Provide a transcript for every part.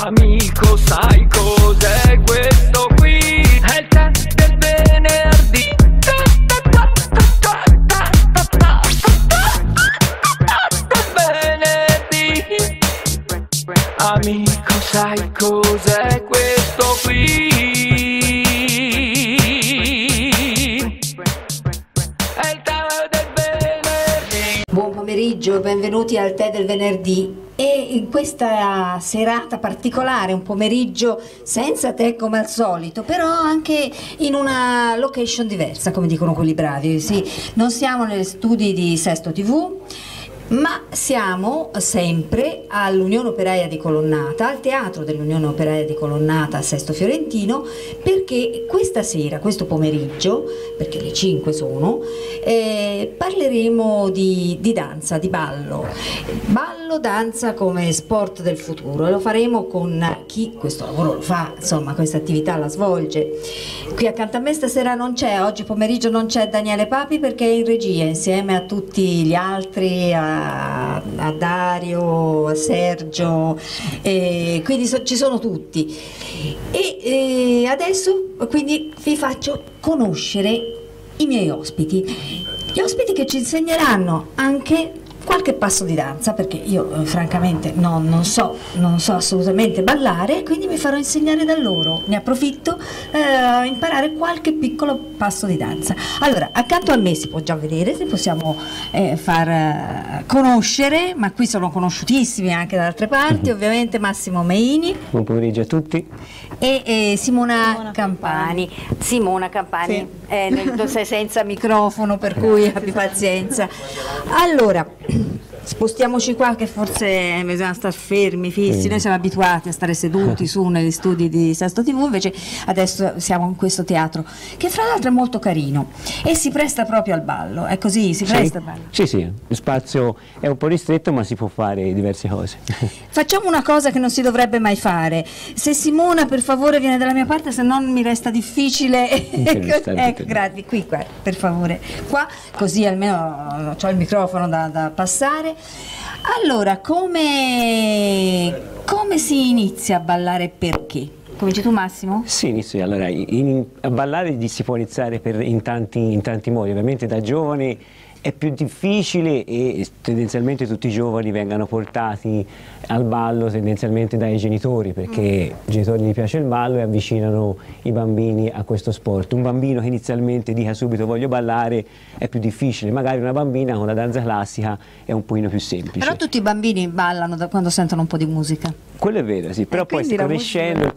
Amico, sai cos'è questo qui? È il tè del venerdì. Venerdì. Amico, sai cos'è questo qui? È il tè del venerdì. Buon pomeriggio, benvenuti al tè del venerdì. E in questa serata particolare, un pomeriggio senza tè come al solito, però anche in una location diversa, come dicono quelli bravi. Sì, non siamo negli studi di Sesto TV, ma siamo sempre all'Unione Operaia di Colonnata, al teatro dell'Unione Operaia di Colonnata a Sesto Fiorentino, perché questa sera, questo pomeriggio, perché le 5 sono, parleremo di danza, di ballo, danza come sport del futuro, e lo faremo con chi questo lavoro lo fa, insomma questa attività la svolge. Qui accanto a me stasera non c'è, oggi pomeriggio non c'è Daniele Papi perché è in regia insieme a tutti gli altri, a Dario, a Sergio, quindi ci sono tutti. E adesso quindi vi faccio conoscere i miei ospiti, gli ospiti che ci insegneranno anche qualche passo di danza, perché io francamente non so assolutamente ballare, quindi mi farò insegnare da loro, ne approfitto a imparare qualche piccolo passo di danza. Allora, accanto a me si può già vedere, se possiamo far conoscere, ma qui sono conosciutissimi anche da altre parti, ovviamente Massimo Meini. Buon pomeriggio a tutti. E Simona Campani. Simona Campani, sì. Sei senza microfono, per cui abbi pazienza. Allora, spostiamoci qua che forse bisogna stare fermi, fissi, noi siamo abituati a stare seduti su negli studi di Sesto TV, invece adesso siamo in questo teatro che fra l'altro è molto carino e si presta proprio al ballo, è così, si presta al ballo? Sì, lo spazio è un po' ristretto ma si può fare diverse cose. Facciamo una cosa che non si dovrebbe mai fare, se Simona per favore viene dalla mia parte, se non mi resta difficile, ecco, grazie, qui qua, per favore, qua, così almeno ho il microfono da passare. Allora, come si inizia a ballare, perché? Cominci tu, Massimo? Sì, inizio. Allora, a ballare si può iniziare in tanti modi, ovviamente da giovane è più difficile e tendenzialmente tutti i giovani vengono portati al ballo tendenzialmente dai genitori, perché ai genitori gli piace il ballo e avvicinano i bambini a questo sport. Un bambino che inizialmente dica subito voglio ballare è più difficile, magari una bambina con la danza classica è un pochino più semplice. Però tutti i bambini ballano quando sentono un po' di musica. Quello è vero, sì, però poi crescendo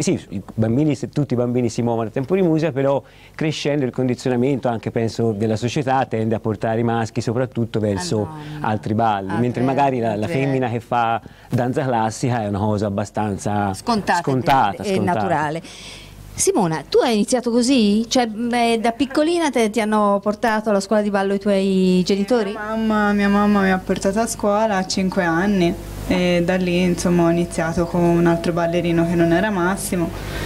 tutti i bambini si muovono a tempo di musica, però crescendo il condizionamento anche penso della società tende a portare i maschi soprattutto verso altri balli, mentre magari la femmina che fa danza classica è una cosa abbastanza scontata e naturale. Simona, tu hai iniziato così? Cioè da piccolina ti hanno portato alla scuola di ballo i tuoi genitori? Mia mamma mi ha portato a scuola a 5 anni e da lì insomma ho iniziato con un altro ballerino che non era Massimo,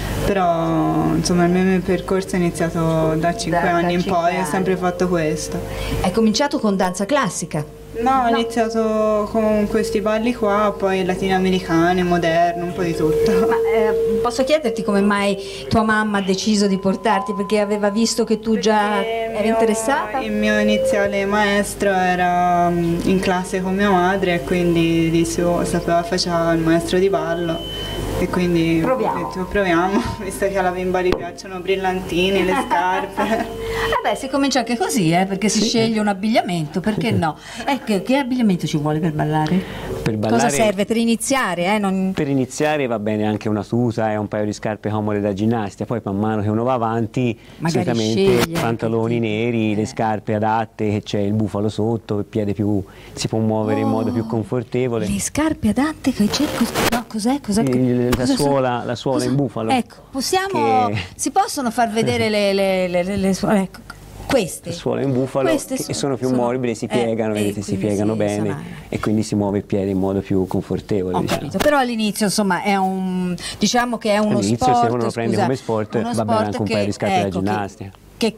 però insomma il mio percorso è iniziato da 5 anni in poi, ho sempre fatto questo. Hai cominciato con danza classica? No, ho iniziato con questi balli qua, poi latinoamericane, moderno, un po' di tutto. Ma posso chiederti come mai tua mamma ha deciso di portarti? Perché aveva visto che tu già eri interessata? Il mio iniziale maestro era in classe con mia madre e quindi faceva il maestro di ballo. E quindi proviamo, visto che alla bimba gli piacciono brillantini, le scarpe. Vabbè, si comincia anche così, perché si sceglie un abbigliamento, perché no? Ecco, che abbigliamento ci vuole per ballare? Cosa serve per iniziare? Per iniziare va bene anche una tuta e un paio di scarpe comode da ginnastica, poi man mano che uno va avanti solitamente pantaloni neri, le scarpe adatte, che c'è il bufalo sotto, il piede si può muovere in modo più confortevole. Le scarpe adatte che c'è? No, cos'è? La suola in bufalo. Ecco, si possono far vedere le suole, ecco, queste. Le suole in bufalo che sono più morbide, si piegano, vedete, si piegano bene e quindi si muove il piede in modo più confortevole. Capito. Però all'inizio insomma è diciamo che è uno all'inizio, sport. Se uno lo prende come sport va bene anche un paio di scarpe da ginnastica. Che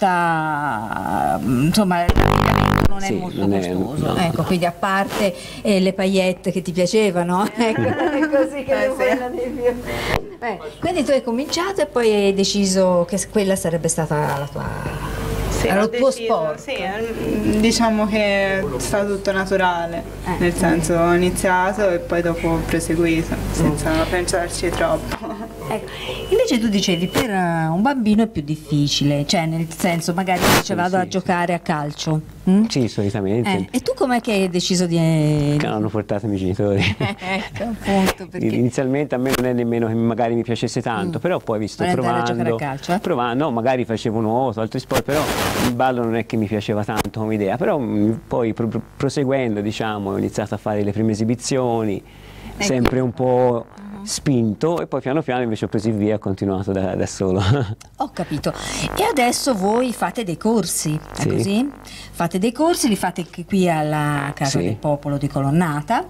costa, insomma, non è molto costoso, no. Ecco, quindi a parte le paillette che ti piacevano, ecco, così che non vuoi una di più. Quindi tu hai cominciato e poi hai deciso che quella sarebbe stata la tua... Sì, era ho il tuo deciso, sport. sì, diciamo che è stato tutto naturale, nel senso ho iniziato e poi dopo ho proseguito, senza pensarci troppo. Ecco. Invece tu dicevi per un bambino è più difficile, cioè nel senso magari dice vado a giocare a calcio. Sì, solitamente. E tu com'è che hai deciso di... Che hanno portato i miei genitori. Ecco, appunto, perché... Inizialmente a me non è nemmeno che magari mi piacesse tanto, però poi visto Vuoi andare a provando, giocare a calcio, provando, no, magari facevo nuoto, altri sport, però il ballo non è che mi piaceva tanto come idea, però poi proseguendo, diciamo, ho iniziato a fare le prime esibizioni, sempre un po' spinto, e poi piano piano invece ho preso il via e ho continuato da solo. Ho capito. E adesso voi fate dei corsi, è Sì. così? Fate dei corsi, li fate anche qui alla Casa Sì. del Popolo di Colonnata,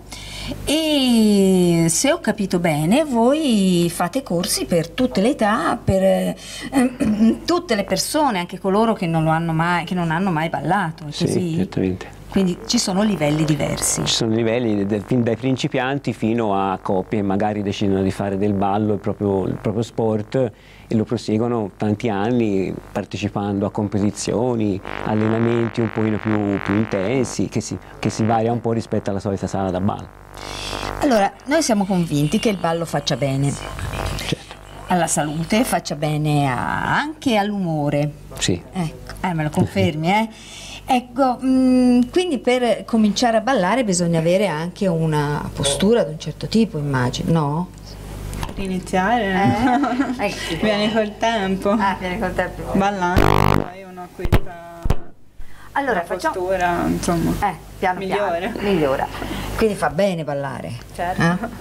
e se ho capito bene voi fate corsi per tutte le età, per tutte le persone, anche coloro che non hanno mai ballato, è Sì, così? certamente. Quindi ci sono livelli diversi. Ci sono livelli fin dai principianti fino a coppie che magari decidono di fare del ballo il proprio sport e lo proseguono tanti anni partecipando a competizioni, allenamenti un pochino più intensi, che si varia un po' rispetto alla solita sala da ballo. Allora, noi siamo convinti che il ballo faccia bene Certo. alla salute, faccia bene anche all'umore. Sì. Ecco, me lo confermi, eh? Ecco, quindi per cominciare a ballare bisogna avere anche una postura di un certo tipo, immagino, no? Iniziare Ecco. viene col tempo, Viene col tempo. ballando, poi uno acquista Allora, una postura, insomma, piano migliore. piano, migliora. Quindi fa bene ballare. Certo.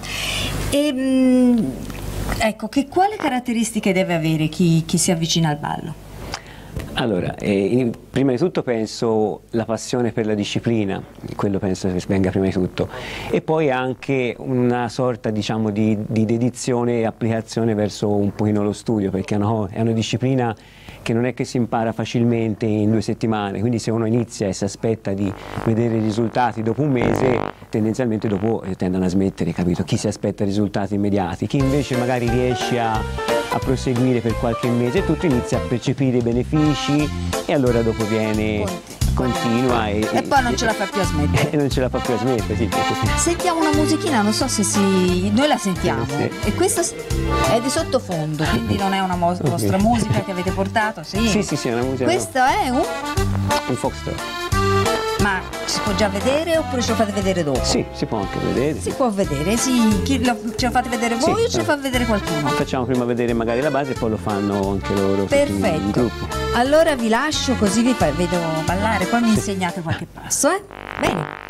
Ecco, quale caratteristiche deve avere chi si avvicina al ballo? Allora, prima di tutto penso la passione per la disciplina, quello penso che venga prima di tutto, e poi anche una sorta, diciamo, di dedizione e applicazione verso un pochino lo studio, perché è una disciplina che non è che si impara facilmente in 2 settimane, quindi se uno inizia e si aspetta di vedere i risultati dopo un mese, tendenzialmente dopo tendono a smettere, capito? Chi si aspetta risultati immediati, chi invece magari riesce a proseguire per qualche mese, tutto inizia a percepire i benefici e allora dopo continua e poi non ce la fa più a smettere. E non ce la fa più a smettere, sì. Sentiamo una musichina, non so se noi la sentiamo, Sì. e questa è di sottofondo, quindi non è una vostra musica che avete portato, sì? Sì, è una musica. Questo è un foxtrot. Ma si può già vedere oppure ce lo fate vedere dopo? Sì, si può anche vedere. Si può vedere, sì. Ce lo fate vedere voi o ce lo fa vedere qualcuno? Facciamo prima vedere magari la base e poi lo fanno anche loro tutti in gruppo. Allora vi lascio così vi vedo ballare, poi mi insegnate qualche passo, eh? Bene.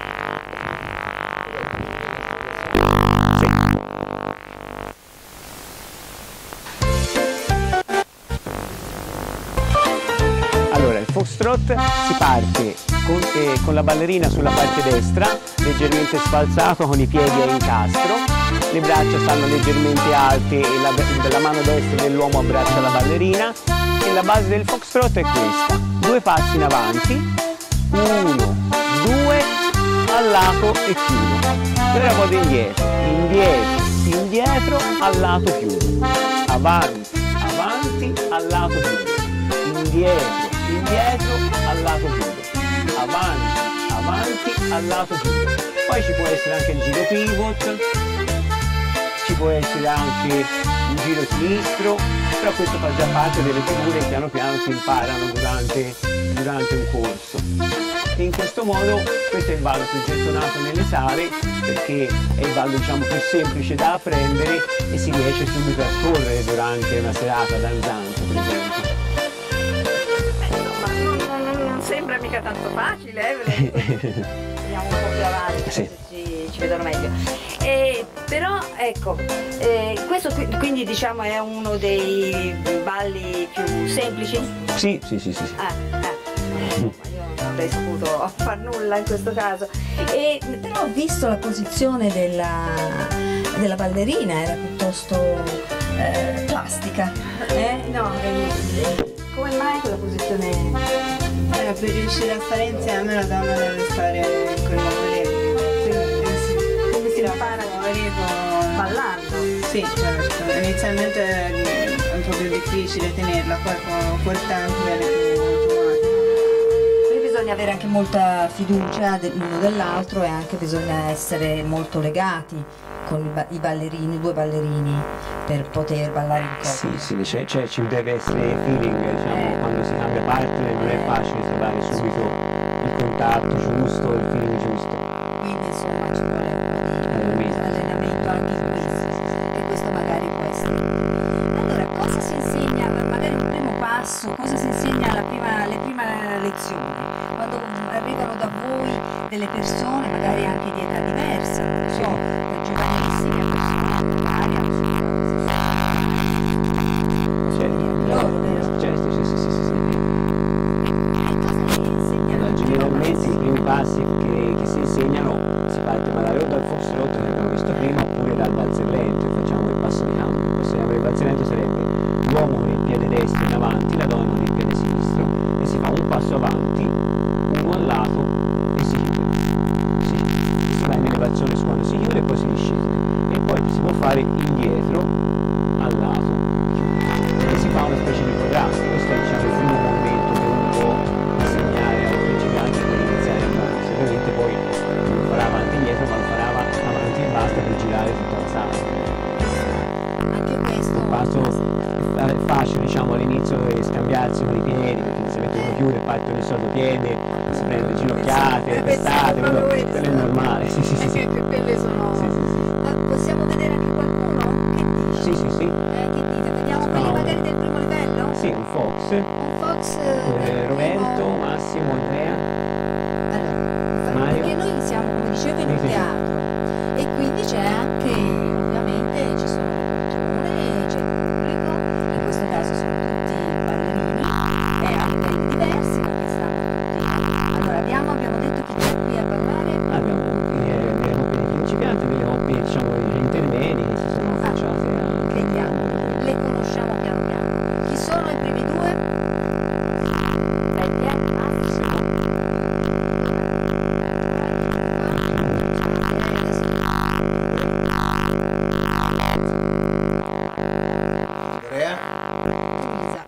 Allora, il foxtrot si parte con la ballerina sulla parte destra, leggermente sfalzato con i piedi a incastro, le braccia stanno leggermente alte e la mano destra dell'uomo abbraccia la ballerina, e la base del foxtrot è questa: 2 passi in avanti, 1, 2, al lato e chiudo. Ora vado indietro, indietro, al lato chiudo, avanti, al lato chiudo, indietro, al lato chiudo, avanti, al lato chiudo. Poi ci può essere anche il giro pivot, ci può essere anche il giro sinistro, però questo fa già parte delle figure che piano piano si imparano durante un corso. E in questo modo questo è il ballo più gettonato nelle sale, perché è il ballo, diciamo, più semplice da apprendere e si riesce subito a scorrere durante una serata danzante, per esempio. Non sembra mica tanto facile, andiamo un po' più avanti, Sì. ci vedono meglio. Però ecco, questo quindi diciamo è uno dei balli più semplici? Sì. Io non avrei saputo far nulla in questo caso. Però ho visto la posizione della ballerina, era piuttosto plastica. No, come mai quella posizione? Per riuscire a stare insieme la donna deve stare con l'amore, quindi Come si impara? fuori con ballando. Sì, certo, inizialmente è un po' più difficile tenerla, poi col tempo viene più automatico. Quindi bisogna avere anche molta fiducia l'uno dell'altro e anche bisogna essere molto legati con i ballerini, i due ballerini, per poter ballare in coppia. Sì, ci deve essere feeling, diciamo, quando si cambia partner non è facile trovare subito il contatto giusto, il feeling giusto. Quindi insomma ci vuole un po' di allenamento anche in questo, e questo magari può essere. Allora, cosa si insegna, magari un primo passo, cosa si insegna alle prime lezioni? Quando arrivano da voi delle persone, magari anche di età diversa, non so, da giovanissimi a persone varie, generalmente i primi passi che si insegnano si parte magari o dal foxtrot che abbiamo visto prima oppure dal balzerlento, facciamo il passo di cambio. Il balzerlento sarebbe l'uomo con il piede destro in avanti, la donna con il piede sinistro, e si fa un passo avanti, uno al lato e si chiude. Si va in elevazione quando si chiude e poi si discende, e poi si può fare indietro al lato e si fa una specie di programma. Questo è, diciamo, il primo movimento che uno può insegnare ai principianti per iniziare a muoversi. Ovviamente poi non farà avanti e indietro, ma lo farà avanti e basta per girare tutta la sala. Anche questo Un passo facile, diciamo, all'inizio è scambiarsi con i piedi, perché inizialmente uno chiude, parte ogni solito piede, si prende ginocchiate, testate, quello è normale. Sì. Quelle sono. Sì. Possiamo vedere anche qualcuno? Che dici? Sì. Che dite? Vediamo quelli magari del primo livello? Sì, un fox. Un fox. Roberto, Massimo, Andrea. Allora, Mario. perché noi siamo, come dicevo, in un Sì. teatro e quindi c'è anche, ovviamente, ci sono le persone, c'è il pubblico, in questo caso sono tutti ballerini e a livelli diversi perché stanno tutti. Allora, abbiamo detto chi c'è qui a ballare. Abbiamo delle coppie di principianti, delle coppie, diciamo, intermedi che si sono affacciate a... Vediamo, le conosciamo piano piano. Chi sono i primi due? Peppe, Massimo. Andrea? Luisa,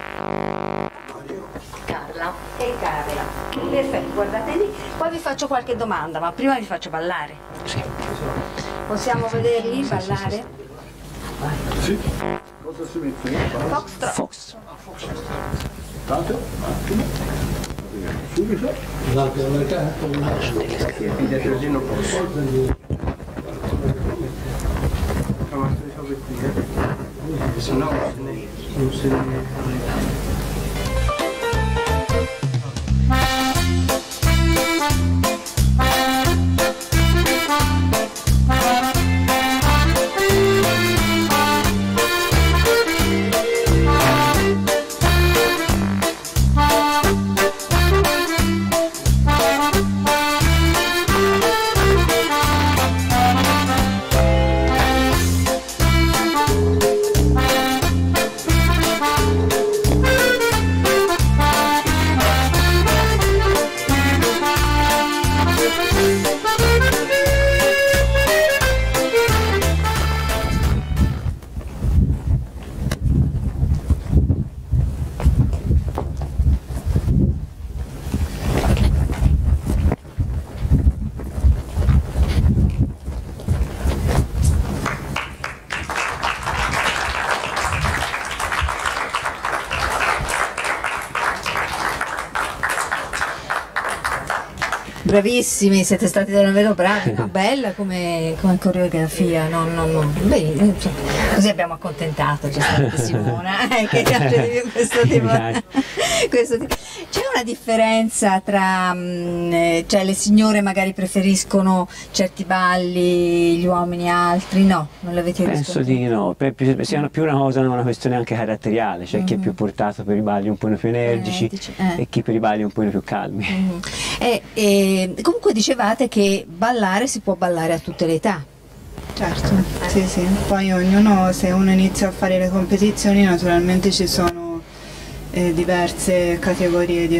Carla e Carla. Perfetto, guardate lì. Poi vi faccio qualche domanda, ma prima vi faccio ballare. Sì. Possiamo vederli ballare? Sì. Cosa si mette? Foxtrot. Fox. Tanto? Un attimo. Subito. Dietro posso. Se no non se ne... Bravissimi, siete stati davvero bravi, ma bella come coreografia, no. Beh, insomma, così abbiamo accontentato giustamente Simona, che piace di più questo tipo. C'è una differenza tra, cioè le signore magari preferiscono certi balli, gli uomini altri? No, non l'avete Penso di no, sia più una questione anche caratteriale, cioè chi è più portato per i balli un po' più energici e chi per i balli un po' più calmi. Comunque dicevate che ballare si può ballare a tutte le età. Certo, sì. Poi ognuno, se uno inizia a fare le competizioni, naturalmente ci sono diverse categorie di età.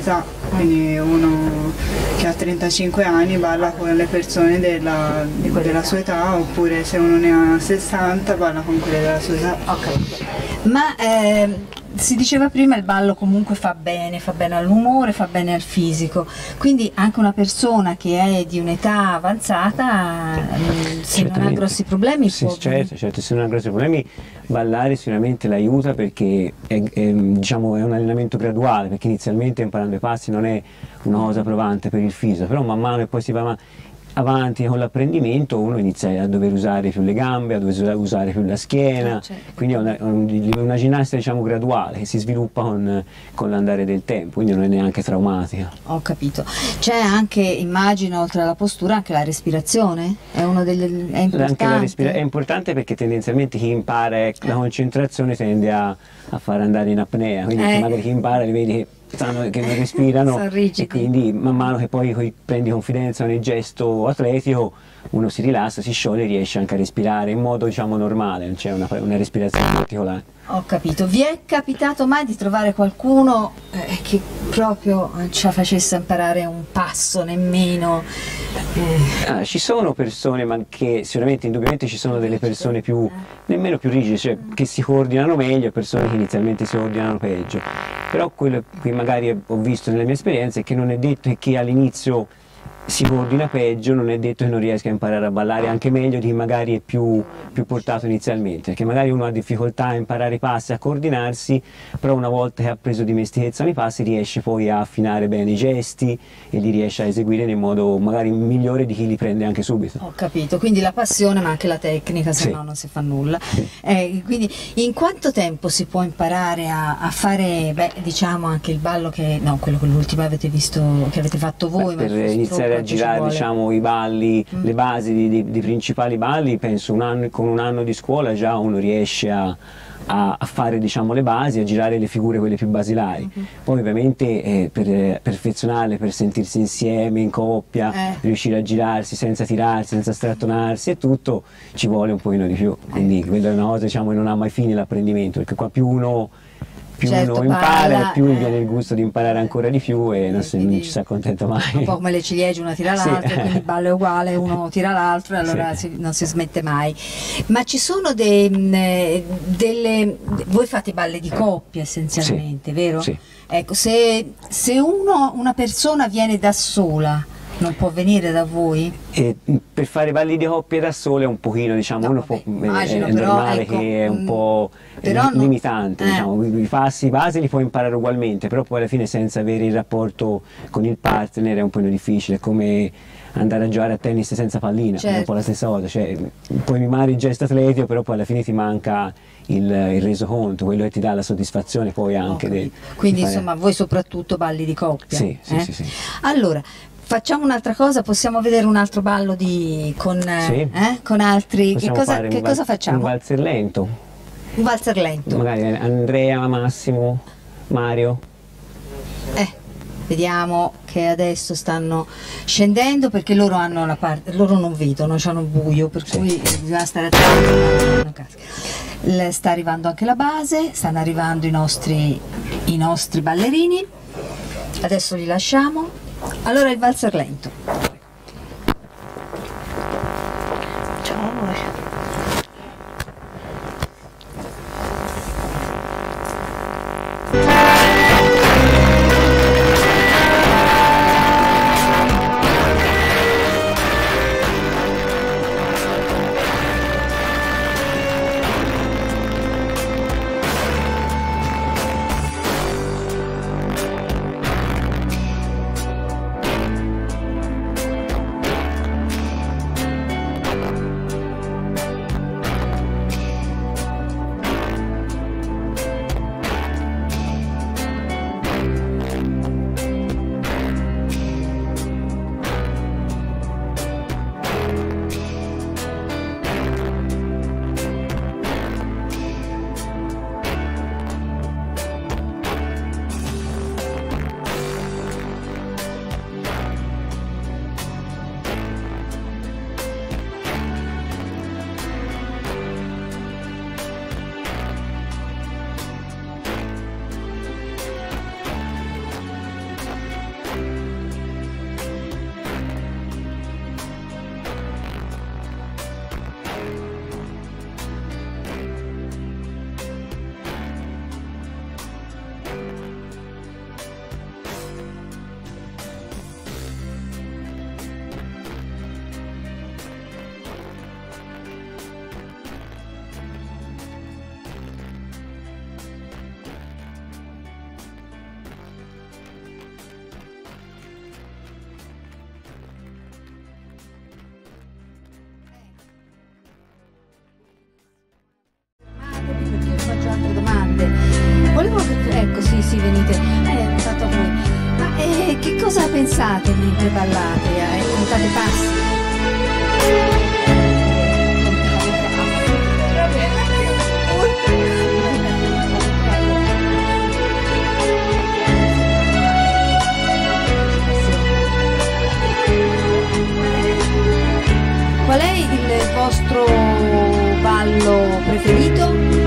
quindi uno che ha 35 anni balla con le persone della sua età, oppure se uno ne ha 60 balla con quelle della sua età. Ok. Ma si diceva prima il ballo comunque fa bene all'umore, fa bene al fisico, quindi anche una persona che è di un'età avanzata, se non ha grossi problemi sì, può... certo, se non ha grossi problemi ballare sicuramente l'aiuta, perché diciamo, è un allenamento graduale, perché inizialmente imparando i passi non è una cosa provante per il fisico, però man mano che poi si va avanti con l'apprendimento uno inizia a dover usare più le gambe, a dover usare più la schiena, certo. quindi è una ginnastica, diciamo, graduale che si sviluppa con l'andare del tempo, quindi non è neanche traumatica. Ho capito. C'è anche, immagino, oltre alla postura, anche la respirazione? È è importante? Anche è importante, perché tendenzialmente chi impara la concentrazione tende a far andare in apnea, quindi magari chi impara li vedi che non respirano e quindi man mano che poi prendi confidenza nel gesto atletico uno si rilassa, si scioglie e riesce anche a respirare in modo, diciamo, normale, non c'è una respirazione particolare. Ho capito. Vi è capitato mai di trovare qualcuno che proprio ci facesse imparare un passo nemmeno? Ci sono persone, ma che sicuramente, indubbiamente ci sono delle persone nemmeno più rigide, cioè che si coordinano meglio, e persone che inizialmente si coordinano peggio. Però quello che magari ho visto nelle mie esperienze è che non è detto che chi all'inizio si coordina peggio, non è detto che non riesca a imparare a ballare anche meglio di chi magari è più portato inizialmente, perché magari uno ha difficoltà a imparare i passi, a coordinarsi, però una volta che ha preso dimestichezza nei passi riesce poi a affinare bene i gesti e li riesce a eseguire nel modo magari migliore di chi li prende anche subito. Ho capito, quindi la passione ma anche la tecnica, se sì. no non si fa nulla. Sì. Quindi in quanto tempo si può imparare a fare, diciamo, anche il ballo quello che l'ultimo avete visto, che avete fatto voi? Per iniziare a girare, diciamo, i balli, le basi dei principali balli, penso con un anno di scuola già uno riesce a fare, diciamo, le basi, a girare le figure quelle più basilari. Poi ovviamente per perfezionarle, per sentirsi insieme, in coppia, riuscire a girarsi senza tirarsi, senza strattonarsi e tutto, ci vuole un pochino di più. Quindi quella è una cosa, diciamo, che non ha mai fine l'apprendimento, perché qua più uno impara, più mi viene il gusto di imparare ancora di più e non ci si accontenta mai. Un po' come le ciliegie, una tira l'altra, quindi il ballo è uguale, uno tira l'altro e allora non si smette mai. Ma ci sono voi fate balli di coppia essenzialmente, vero? Sì. Ecco, se una persona viene da sola, non può venire da voi? Per fare balli di coppia da sole è un pochino, diciamo, è normale, ecco, che è un po' limitante, diciamo. I passi base li puoi imparare ugualmente, però poi alla fine senza avere il rapporto con il partner è un po' difficile, è come andare a giocare a tennis senza pallina, è un po' la stessa cosa, cioè puoi mimare il gesto atletico, però poi alla fine ti manca il resoconto, quello che ti dà la soddisfazione poi anche quindi insomma voi soprattutto balli di coppia? Sì. Allora, facciamo un'altra cosa, possiamo vedere un altro ballo con altri. Che cosa facciamo? Un valzer lento. Un valzer lento. Magari Andrea, Massimo, Mario. Vediamo che adesso stanno scendendo, perché loro hanno loro non vedono, hanno buio, per cui bisogna stare attenti. Sta arrivando anche la base, stanno arrivando i nostri ballerini. Adesso li lasciamo. Allora il valzer lento. Ciao a voi. venite, tanto a voi. Ma che cosa pensate mentre ballate? Contate passi? Qual è il vostro ballo preferito?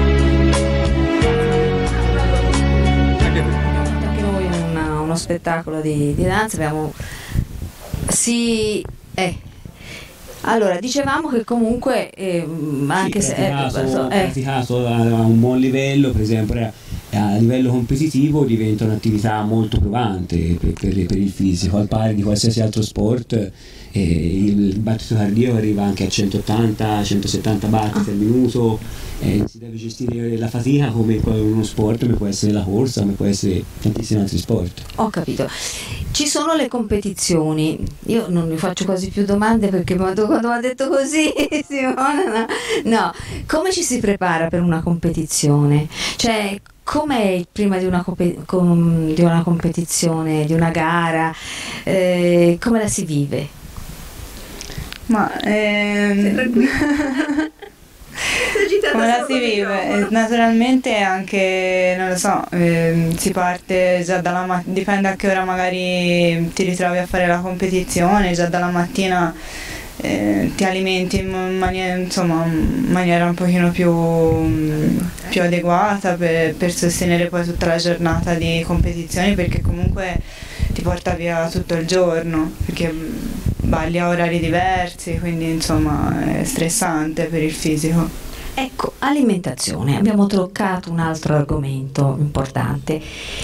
Anche noi uno spettacolo di danza abbiamo. Sì, allora dicevamo che comunque anche se praticato a un buon livello, per esempio a livello competitivo diventa un'attività molto provante per il fisico, al pari di qualsiasi altro sport. Il battito cardiaco arriva anche a 180-170 battiti al minuto, si deve gestire la fatica come in uno sport, come può essere la corsa, come può essere tantissimi altri sport. Ho capito. Ci sono le competizioni, io non vi faccio quasi più domande perché quando mi ha detto così Simona, no, come ci si prepara per una competizione? Cioè, com'è prima di una competizione, di una gara, come la si vive? Ma come la si vive? Naturalmente anche, non lo so, si parte già dalla mattina, dipende a che ora magari ti ritrovi a fare la competizione, già dalla mattina ti alimenti in maniera un pochino più adeguata per sostenere poi tutta la giornata di competizioni, perché comunque ti porta via tutto il giorno, perché balli a orari diversi, quindi insomma è stressante per il fisico. Ecco, alimentazione, abbiamo toccato un altro argomento importante.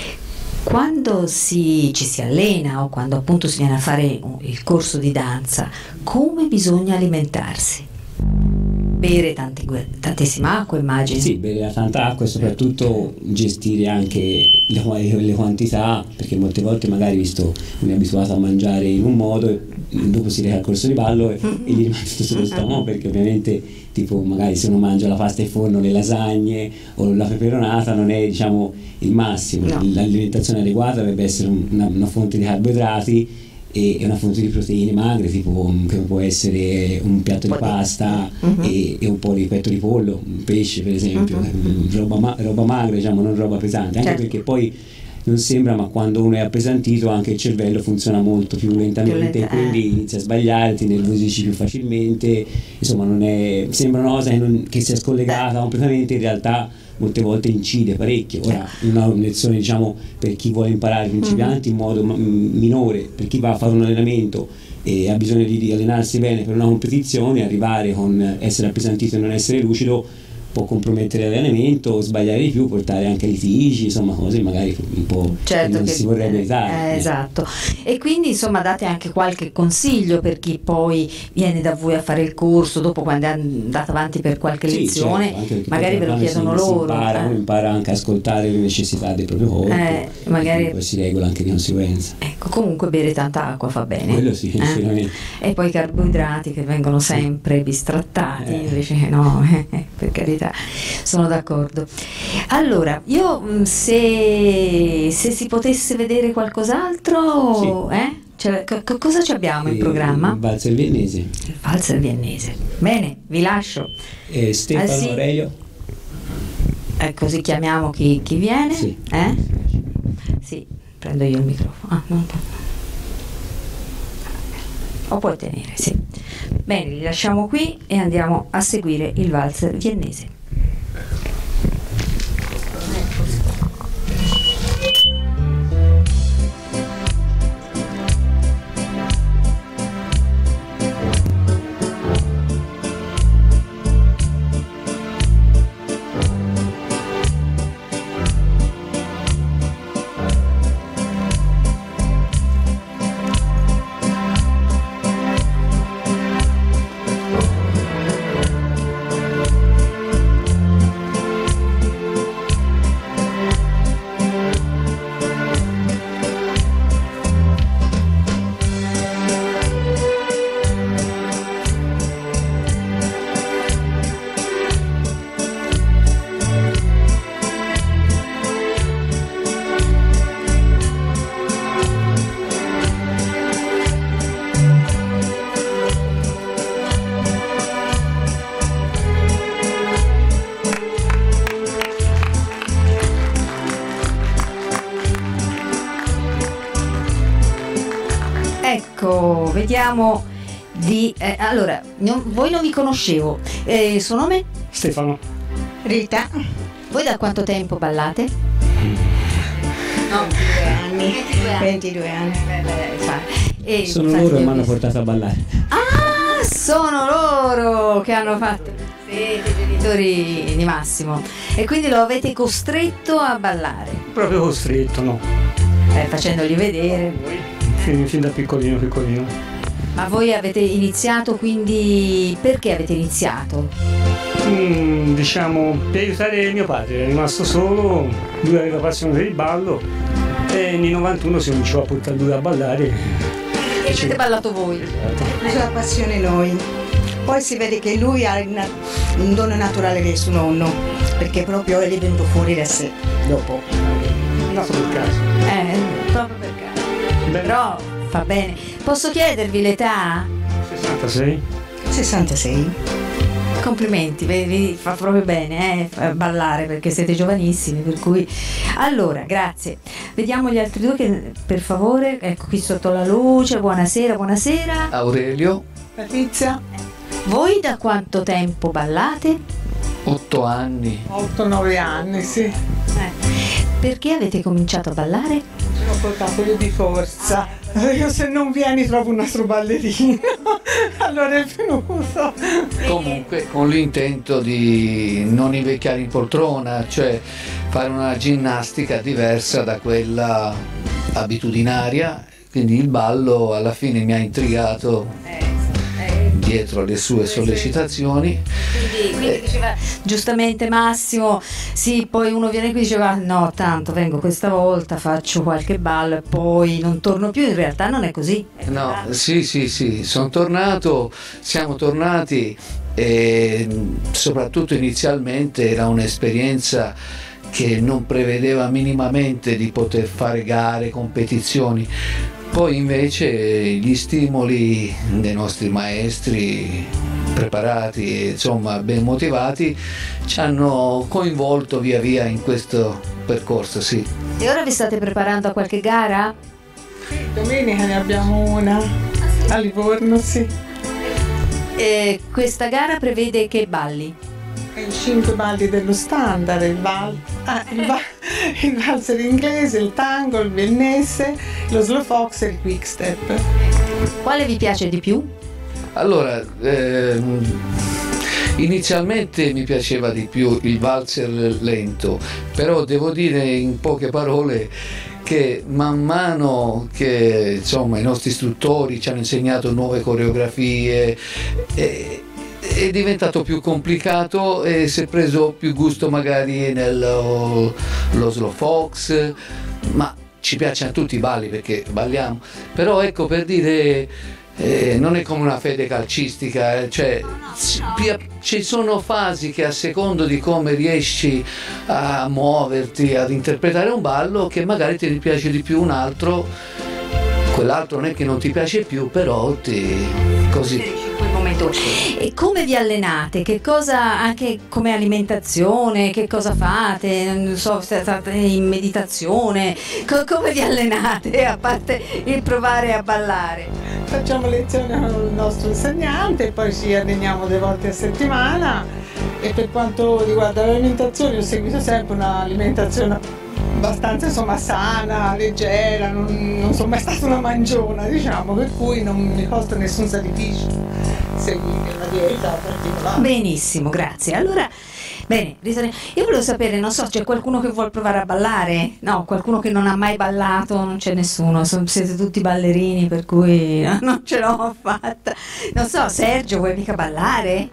Quando ci si allena o quando appunto si viene a fare il corso di danza, come bisogna alimentarsi? Bere tantissima acqua, immagino. Sì, bere tanta acqua e soprattutto gestire anche le quantità, perché molte volte magari, visto uno è abituato a mangiare in un modo e dopo si reca al corso di ballo e gli rimane tutto sullo stomaco, perché ovviamente tipo magari se uno mangia la pasta in forno, le lasagne o la peperonata non è, diciamo, il massimo. No. L'alimentazione adeguata dovrebbe essere una fonte di carboidrati e una fonte di proteine magre, tipo come può essere un piatto di pasta e un po' di petto di pollo, un pesce per esempio, roba magra, diciamo, non roba pesante, anche perché poi non sembra, ma quando uno è appesantito anche il cervello funziona molto più lentamente, quindi inizia a sbagliare, ti nervosisci più facilmente, insomma sembra una cosa che sia scollegata completamente, in realtà molte volte incide parecchio. Ora una lezione, diciamo, per chi vuole imparare principianti in modo minore, per chi va a fare un allenamento e ha bisogno di allenarsi bene per una competizione, arrivare con essere appesantito e non essere lucido può compromettere l'allenamento o sbagliare di più, portare anche litigi, insomma cose magari un po' che non si vorrebbe evitare. Esatto. E quindi insomma date anche qualche consiglio per chi poi viene da voi a fare il corso, dopo quando è andato avanti per qualche lezione, certo, magari ve lo chiedono loro. Impara anche a ascoltare le necessità del proprio corpo, magari poi si regola anche di conseguenza. Ecco, comunque bere tanta acqua fa bene. Quello sì, sicuramente. E poi i carboidrati che vengono sempre bistrattati, invece no, per carità. Sono d'accordo. Allora, io se si potesse vedere qualcos'altro, cioè, cosa ci abbiamo in programma? Il valzer viennese. Il valzer viennese. Bene, vi lascio. Stefano Aurelio. Così chiamiamo chi viene. Sì. Sì, prendo io il microfono. No. O puoi tenere, sì. Bene, li lasciamo qui e andiamo a seguire il valzer viennese. vediamo di... allora, voi non vi conoscevo. Suo nome? Stefano. Rita, Voi da quanto tempo ballate? no, 22 anni. E Sono infatti loro che ho mi hanno visto- portato a ballare. Ah, sono loro che hanno fatto. Siete i genitori di Massimo. E quindi lo avete costretto a ballare, Proprio costretto, no? facendogli vedere. Fin da piccolino. Ma voi avete iniziato, quindi perché avete iniziato? Diciamo, per aiutare mio padre, è rimasto solo, lui aveva passione per il ballo e nel 91 si cominciò a portare lui a ballare. E avete ballato voi? Preso la passione noi. Poi si vede che lui ha un dono naturale del suo nonno, perché proprio gli è venuto fuori da sé dopo. Nato per caso. Proprio per caso. Beh, Però fa bene. Posso chiedervi l'età? 66. 66. Complimenti, vi fa proprio bene ballare, perché siete giovanissimi, per cui... Allora, grazie. Vediamo gli altri due, che per favore, ecco qui sotto la luce. Buonasera, buonasera. Aurelio, Patrizia? Voi da quanto tempo ballate? 8 anni. 8-9 anni, sì. Perché avete cominciato a ballare? Ho portato io di forza. Io se non vieni trovo un altro ballerino. Allora è venuto. Comunque con l'intento di non invecchiare in poltrona, cioè fare una ginnastica diversa da quella abitudinaria, quindi il ballo alla fine mi ha intrigato dietro alle sue sollecitazioni. Quindi diceva giustamente Massimo, sì, poi uno viene qui e diceva no, tanto vengo questa volta, faccio qualche ballo e poi non torno più. In realtà non è così. No, sì, sono tornato, siamo tornati e soprattutto inizialmente era un'esperienza che non prevedeva minimamente di poter fare gare, competizioni. Poi invece gli stimoli dei nostri maestri preparati e insomma ben motivati ci hanno coinvolto via via in questo percorso, sì. E ora vi state preparando a qualche gara? Domenica ne abbiamo una a Livorno, sì. Questa gara prevede che balli? I 5 balli dello standard, il valzer inglese, il tango, il viennese, lo slow fox e il quick step. Quale vi piace di più? Allora, inizialmente mi piaceva di più il valzer lento, però devo dire in poche parole che man mano che insomma i nostri istruttori ci hanno insegnato nuove coreografie, è diventato più complicato e si è preso più gusto magari nello slow fox, ma ci piacciono tutti i balli perché balliamo, però ecco, per dire, non è come una fede calcistica, cioè ci sono fasi che a secondo di come riesci a muoverti, ad interpretare un ballo, che magari ti piace di più un altro, quell'altro non è che non ti piace più, però così. E come vi allenate? Che cosa, anche come alimentazione, che cosa fate? Non so, state in meditazione? Come vi allenate, a parte il provare a ballare? Facciamo lezione con il nostro insegnante, poi ci alleniamo 2 volte a settimana, e per quanto riguarda l'alimentazione ho seguito sempre un'alimentazione abbastanza insomma sana, leggera, non sono mai stata una mangiona, diciamo, per cui non mi costa nessun sacrificio seguire una dieta particolare. Benissimo, grazie. Allora, bene, io volevo sapere, non so, c'è qualcuno che vuole provare a ballare? No, qualcuno che non ha mai ballato? Non c'è nessuno, siete tutti ballerini, per cui non ce l'ho fatta. Non so, Sergio, vuoi mica ballare?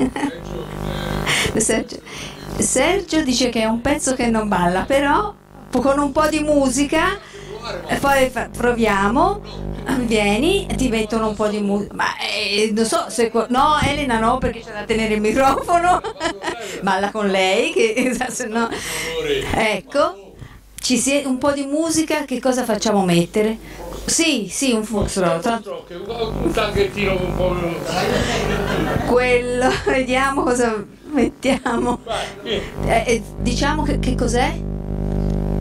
Sergio dice che è un pezzo che non balla, però con un po' di musica, poi proviamo, vieni, ti mettono un po' di musica, ma non so se... No, Elena no, perché c'è da tenere il microfono, balla con lei, che se no... Ecco, un po' di musica, che cosa facciamo mettere? Sì, un foxtrot. Un tanghettino un po'... Quello, vediamo cosa mettiamo. Diciamo che cos'è?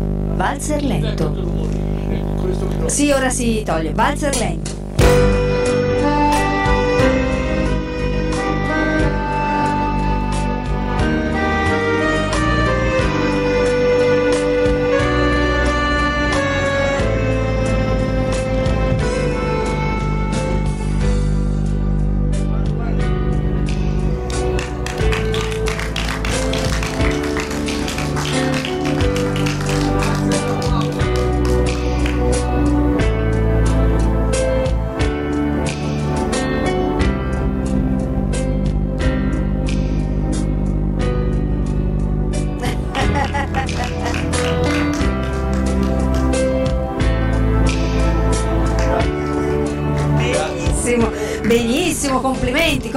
Valzer lento. Sì, ora si toglie. Valzer lento. facciamo complimenti,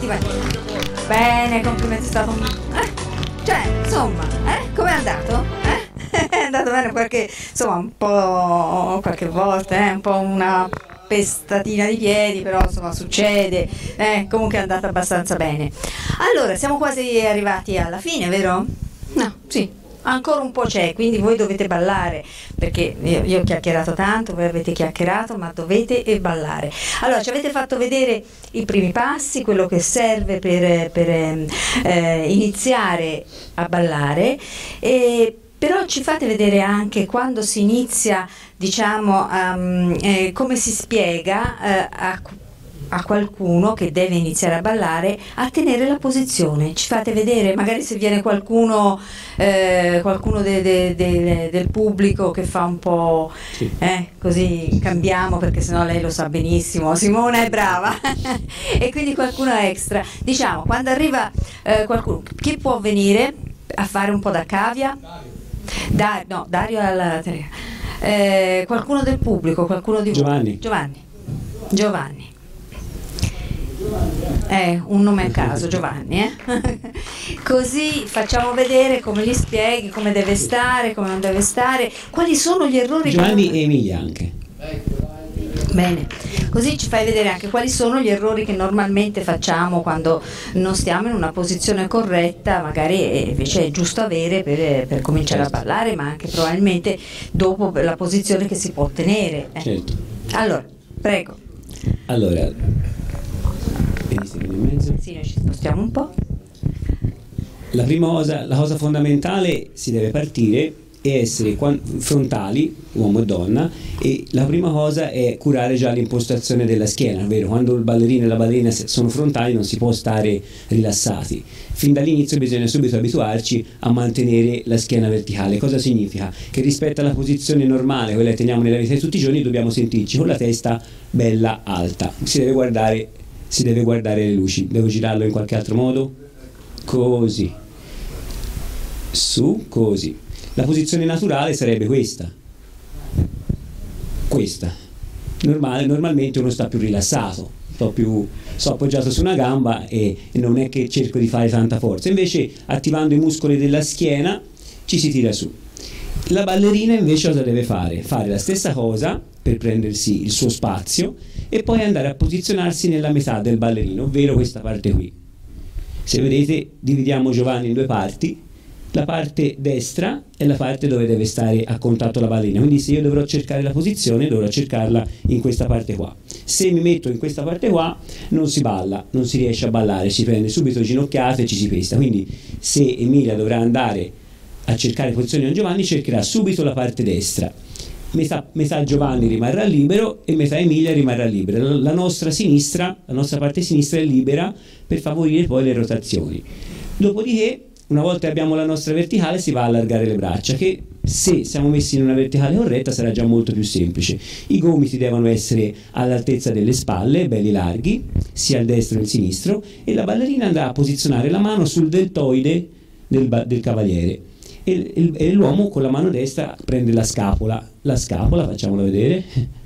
bene, complimenti, è stato cioè, insomma, com'è andato? È andato bene insomma, un po' qualche volta, un po' una pestatina di piedi, però insomma succede, comunque è andata abbastanza bene. Allora, siamo quasi arrivati alla fine, vero? No, sì. Ancora un po' c'è, quindi voi dovete ballare, perché io ho chiacchierato tanto, voi avete chiacchierato, ma dovete ballare. Allora, ci avete fatto vedere i primi passi, quello che serve per iniziare a ballare, però ci fate vedere anche quando si inizia, diciamo, come si spiega a qualcuno che deve iniziare a ballare a tenere la posizione. Ci fate vedere, magari se viene qualcuno del pubblico che fa un po', sì. Così cambiamo, perché sennò lei lo sa benissimo, Simona è brava e quindi qualcuno extra, diciamo, quando arriva qualcuno, chi può venire a fare un po' da cavia? Dario alla qualcuno del pubblico, qualcuno di voi? Giovanni. Un nome a caso, Giovanni, Così facciamo vedere come gli spieghi, come deve stare, come non deve stare, quali sono gli errori. Giovanni e Emilia anche. Bene, così ci fai vedere anche quali sono gli errori che normalmente facciamo quando non stiamo in una posizione corretta, magari invece è giusto avere per cominciare a ballare, ma anche probabilmente dopo la posizione che si può ottenere. Certo. Allora, prego. Allora, sì, noi ci spostiamo un po'. La cosa fondamentale, si deve partire e essere frontali, uomo e donna, e la prima cosa è curare già l'impostazione della schiena, ovvero quando il ballerino e la ballerina sono frontali non si può stare rilassati. Fin dall'inizio bisogna subito abituarci a mantenere la schiena verticale. Cosa significa? Che rispetto alla posizione normale, quella che teniamo nella vita di tutti i giorni, dobbiamo sentirci con la testa bella alta. Si deve guardare le luci. Devo girarlo in qualche altro modo? Così. Su, così. La posizione naturale sarebbe questa. Normalmente uno sta più rilassato, sto appoggiato su una gamba e non è che cerco di fare tanta forza, invece attivando i muscoli della schiena ci si tira su. La ballerina invece cosa deve fare? Fare la stessa cosa per prendersi il suo spazio e poi andare a posizionarsi nella metà del ballerino, ovvero questa parte qui. Se vedete, dividiamo Giovanni in due parti. La parte destra è la parte dove deve stare a contatto la ballerina, quindi se io dovrò cercare la posizione dovrò cercarla in questa parte qua. Se mi metto in questa parte qua non si balla, non si riesce a ballare, si prende subito ginocchiate e ci si pesta. Quindi se Emilia dovrà andare a cercare posizione a Giovanni, cercherà subito la parte destra, metà Giovanni rimarrà libero e metà Emilia rimarrà libera. La nostra parte sinistra è libera per favorire poi le rotazioni. Dopodiché, una volta che abbiamo la nostra verticale, si va a allargare le braccia, che se siamo messi in una verticale corretta sarà già molto più semplice. I gomiti devono essere all'altezza delle spalle, belli larghi, sia il destro che il sinistro, e la ballerina andrà a posizionare la mano sul deltoide del cavaliere e l'uomo con la mano destra prende la scapola, facciamola vedere,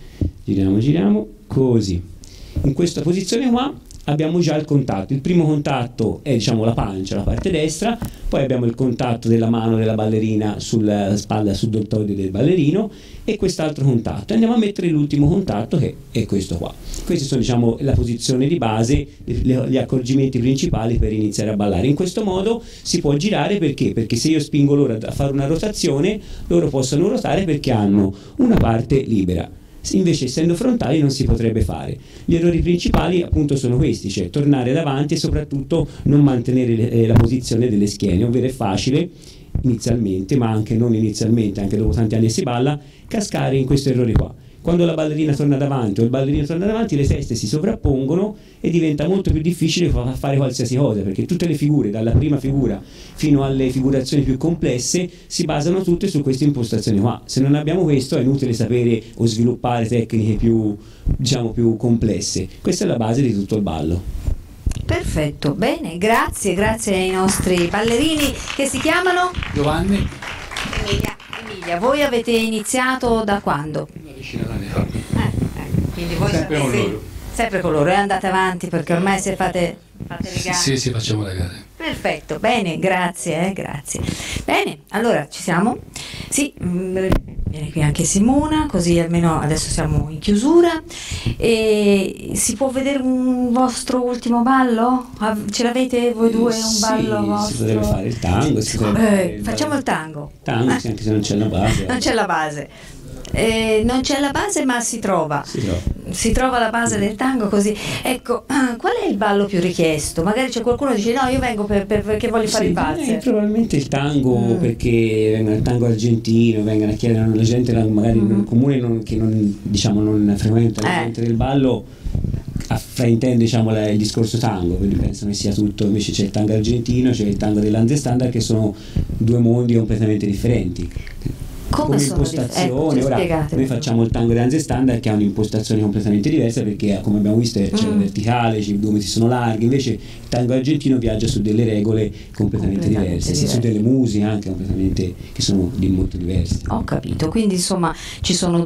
giriamo, così. In questa posizione qua abbiamo già il contatto. Il primo contatto è, diciamo, la pancia, la parte destra, poi abbiamo il contatto della mano della ballerina sulla spalla, sul deltoide del ballerino, e quest'altro contatto. Andiamo a mettere l'ultimo contatto, che è questo qua. Questi sono, diciamo, la posizione di base, gli accorgimenti principali per iniziare a ballare. In questo modo si può girare, perché se io spingo loro a fare una rotazione, loro possono ruotare perché hanno una parte libera. Invece, essendo frontali, non si potrebbe fare. Gli errori principali appunto sono questi, cioè tornare davanti e soprattutto non mantenere la posizione delle schiene, ovvero è facile inizialmente, ma anche non inizialmente, anche dopo tanti anni si balla, cascare in questo errore qua. Quando la ballerina torna davanti o il ballerino torna davanti, le teste si sovrappongono e diventa molto più difficile fare qualsiasi cosa, perché tutte le figure, dalla prima figura fino alle figurazioni più complesse, si basano tutte su questa impostazione qua. Se non abbiamo questo è inutile sapere o sviluppare tecniche più, diciamo, più complesse. Questa è la base di tutto il ballo. Perfetto, bene, grazie ai nostri ballerini che si chiamano? Giovanni. Emilia, voi avete iniziato da quando? Una decina d'anni fa. Quindi voi sempre con loro. sempre con loro, e andate avanti perché ormai se fate le gare. Sì, facciamo le gare. Perfetto, bene, grazie, grazie. Bene, allora ci siamo? Sì, viene qui anche Simona, così almeno adesso siamo in chiusura. E si può vedere un vostro ultimo ballo? Ce l'avete voi due un ballo vostro? Si potrebbe fare il tango. Facciamo il tango. Tango, sì, anche se non c'è la base. Non c'è la base. Non c'è la base, ma si trova la base del tango, così. Ecco, qual è il ballo più richiesto? Magari c'è qualcuno che dice no, io vengo perché voglio fare il valzer. Probabilmente il tango, perché vengono il tango argentino, vengono a chiedere alla gente magari nel comune che non frequenta la gente del ballo, fraintende il discorso tango, quindi pensano che sia tutto. Invece c'è il tango argentino, c'è il tango dell'Andestandard, che sono due mondi completamente differenti. Come impostazione, ora noi facciamo il tango dell'Andestandard che ha un'impostazione completamente diversa, perché come abbiamo visto c'è la verticale, i gomiti sono larghi, invece il tango argentino viaggia su delle regole completamente diverse, su delle musiche anche completamente che sono molto diverse. Ho capito, quindi insomma ci sono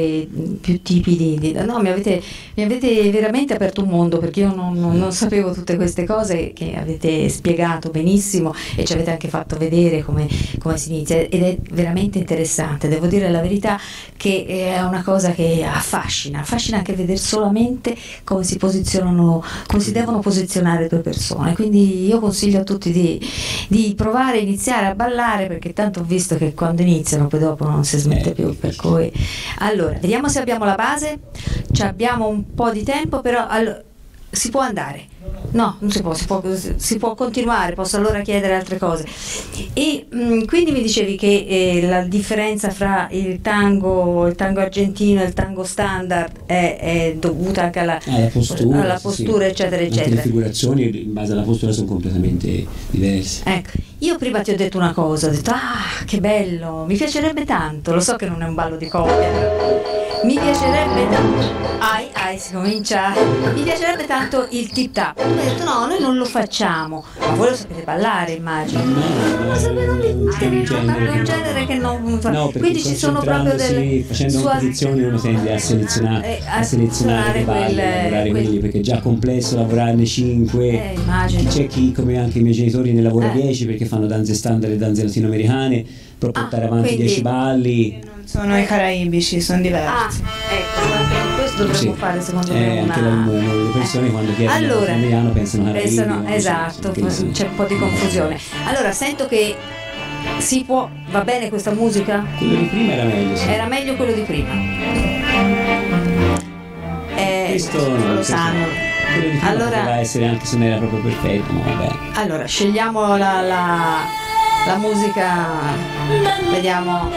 più tipi no, mi avete veramente aperto un mondo, perché io non sapevo tutte queste cose che avete spiegato benissimo e ci avete anche fatto vedere come si inizia, ed è veramente interessante. Devo dire la verità che è una cosa che affascina anche vedere solamente come si posizionano, come si devono posizionare due persone. Quindi io consiglio a tutti di provare a iniziare a ballare, perché tanto ho visto che quando iniziano poi dopo non si smette più, per cui allora vediamo se abbiamo la base. Abbiamo un po' di tempo, però si può andare. No, non si può continuare, posso allora chiedere altre cose. E quindi mi dicevi che la differenza fra il tango argentino e il tango standard è dovuta anche alla postura, sì. eccetera eccetera. Anche le figurazioni in base alla postura sono completamente diverse. Ecco, io prima ti ho detto una cosa, ho detto che bello, mi piacerebbe tanto, lo so che non è un ballo di coppia, però mi piacerebbe tanto, si comincia, mi piacerebbe tanto il tip tap. Ho detto no, noi non lo facciamo, ma voi lo sapete ballare, immagino. No, sapete un genere che non fa. No, quindi ci sono proprio delle facendo competizioni uno tende a selezionare i balli, lavorare quelli, perché è già complesso lavorarne 5. Immagino. C'è chi, come anche i miei genitori, ne lavora 10 perché fanno danze standard e danze latinoamericane, per portare avanti 10 balli. Non sono i caraibici, sono diversi. Ecco, questo dovremmo fare secondo me anche le persone quando chiedono italiano pensano caraibi. Esatto, c'è un po' di confusione. Allora sento che si può, va bene questa musica? Quello di prima era meglio, sì. Era meglio quello di prima. Questo non lo sanno. Quello di prima poteva essere, anche se non era proprio perfetto, ma vabbè. Allora scegliamo la musica, vediamo.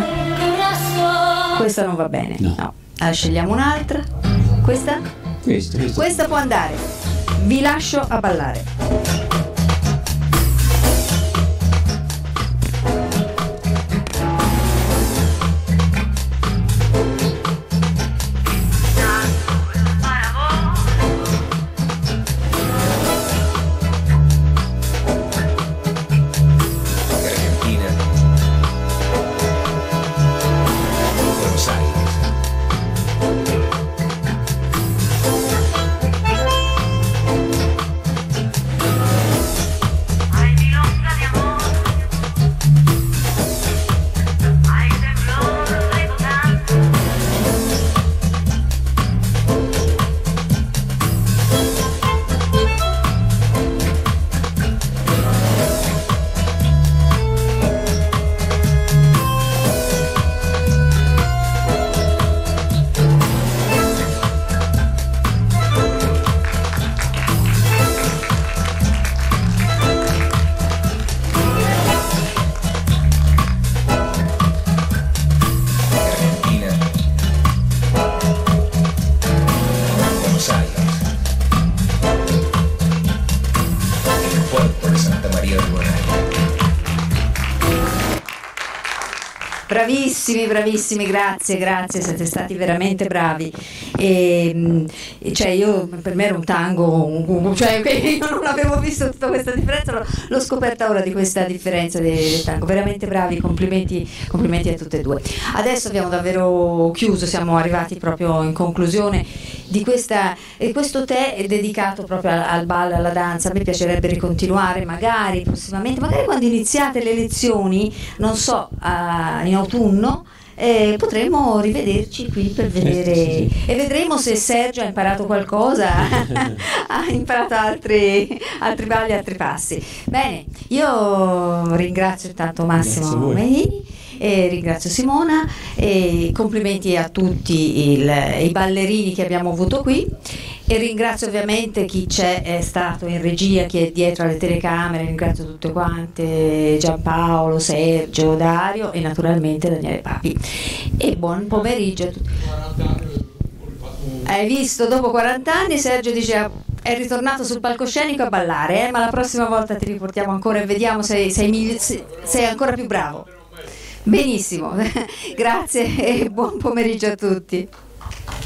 Questa non va bene, no. Allora scegliamo un'altra. Questa? Questa può andare. Vi lascio a ballare. Bravissimi, bravissimi, grazie, siete stati veramente bravi. Cioè io, per me era un tango, cioè io non avevo visto tutta questa differenza, l'ho scoperta ora di questa differenza del tango. Veramente bravi, complimenti a tutte e due. Adesso abbiamo davvero chiuso, siamo arrivati proprio in conclusione di questo tè è dedicato proprio al ballo, alla danza. A me piacerebbe ricontinuare magari prossimamente, magari quando iniziate le lezioni, non so, in autunno, potremo rivederci qui per vedere e vedremo se Sergio ha imparato qualcosa, ha imparato altri balli, altri passi. Bene, io ringrazio intanto Massimo Meini e ringrazio Simona e complimenti a tutti i ballerini che abbiamo avuto qui e ringrazio ovviamente chi è stato in regia, chi è dietro alle telecamere, ringrazio tutte quante, Giampaolo, Sergio, Dario e naturalmente Daniele Papi e buon pomeriggio a tutti. Hai visto, dopo 40 anni Sergio dice è ritornato sul palcoscenico a ballare, ma la prossima volta ti riportiamo ancora e vediamo se sei ancora più bravo. Benissimo, grazie e buon pomeriggio a tutti.